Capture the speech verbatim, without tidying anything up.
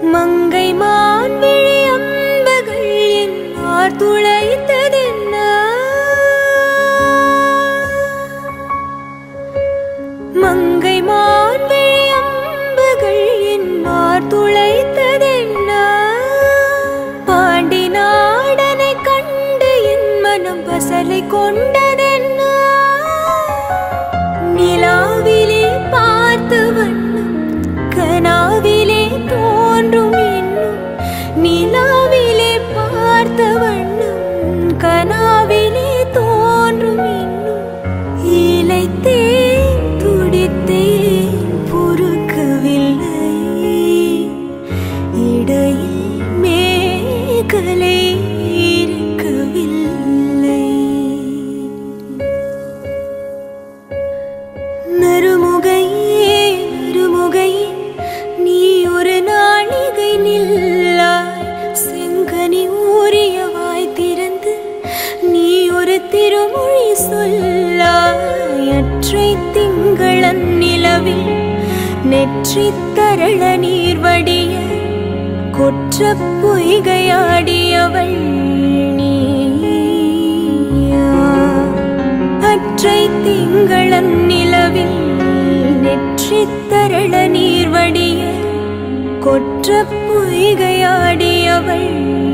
மங்கை மான் விழி அம்புகள் என்னார் துளைத்ததென்ன மங்கை மான் விழி அம்புகள் என்னார் துளைத்ததென்ன பாண்டி நாடனை கண்டு என் மனம் பசலை கொண்டதென்ன நிலாவிலே பார்த்து வண்ணம் கனாவிலே தோன்றும் இன்னும் நிலாவிலே பார்த்த வண்ணம் கனாவிலே தோன்றும் இன்னும் இளைத்தேன் துடித்தேன் பொறுக்கவில்லை இடையில் மேகலை இருக்கவில்லை நறுமுகையே நறுமுகையே நீ ஒரு நாளிகை நில்லாய் செங்கனி ஊறியவாய் திறந்து நீ ஒரு திருமொழி சொல்லாய் அற்றை திங்களன் நிலவில் நெற்றி தரள நீர் வடிய கொற்ற பொய்கையாடியவள் நீயா அற்றை திங்களன் நிலவில் நெற்றி தரள நீர் வடிய கொற்ற பொய்கையாடியவள்